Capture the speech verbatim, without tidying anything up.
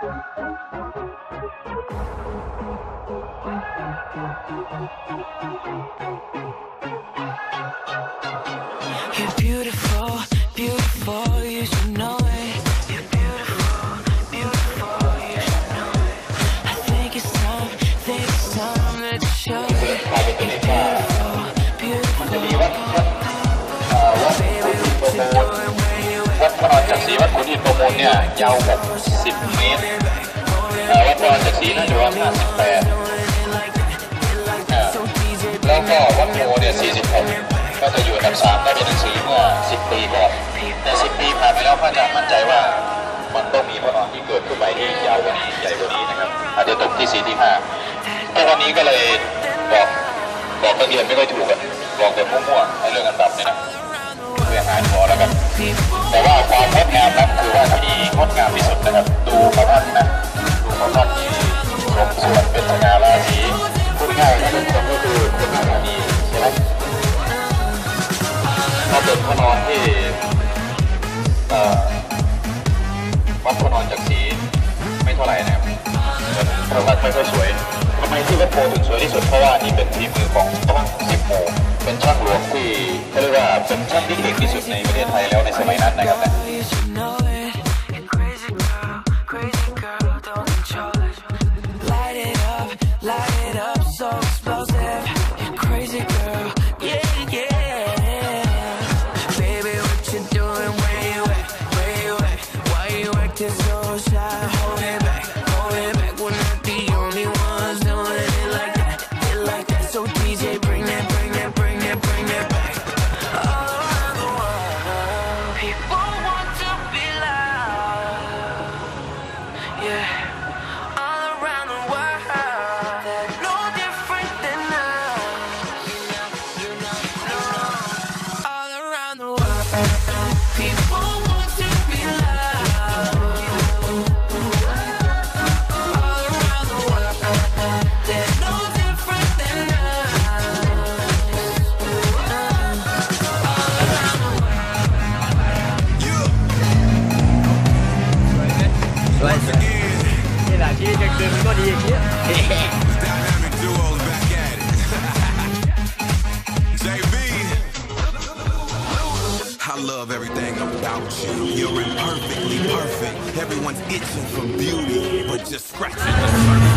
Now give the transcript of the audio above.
You're beautiful, beautiful, you should know it. You're beautiful, beautiful, you should know it. I think it's time, think it's time that you show it. You're beautiful, beautiful. วัดพระนอนจากศรีวัดขุนอินทร์ประมูลเนี่ยยาวหกสิบเมตรวัดพระนอนจากศรีน่าจะว่าห้าสิบแปดแล้วก็วัดโพเนี่ยสี่สิบหกก็จะอยู่อันดับสามได้เป็นหนังสือเมื่อสิบปีก่อนแต่สิบปีผ่านไปแล้วพระอาจารย์มั่นใจว่ามันต้องมีพระนอนที่เกิดขึ้นใหม่ที่ยาวกว่านี้ใหญ่กว่านี้นะครับอาจจะตกที่สี่ที่ห้าแต่วันนี้ก็เลยบอกบอกตัวเรียนไม่ค่อยถูกกันบอกแต่มั่วๆในเรื่องอันดับนี่นะเพื่อหาพอแล้วกันแต่ว่าความงดงามนั้นคือว่าที่นี่งดงามที่สุดนะครับดูพระพักตร์นะดูพระพักตร์ที่รวมส่วนเป็นสง่าราศีพูดง่ายๆทุกคนก็คือเป็นหน้าตาดีใช่ไหมถ้าเป็นพระนอนที่วัดพระนอนจากศรีไม่เท่าไหร่นะครับพระพักตร์ไม่ค่อยสวยทำไมที่วัดโพถึงสวยที่สุดเพราะว่านี่เป็นฝีมือของช่างสิบโมเป็นช่างหลวงที่เขาเรียกว่าเป็นช่างที่เก่งที่สุดในประเทศไทยแล้วในสมัยนั้นนะครับนะนี่แหละที่จะเกินก็ดีอย่างเงี้ย I love everything about you. You're imperfectly perfect. Everyone's itching for beauty, but just scratching the surface.